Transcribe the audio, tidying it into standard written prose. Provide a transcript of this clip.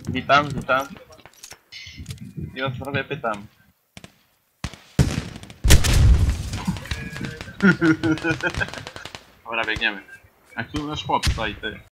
Witam, witam. I o zdrowie pytam. Dobra, biegniemy. A tu nasz chłop stoi, ty.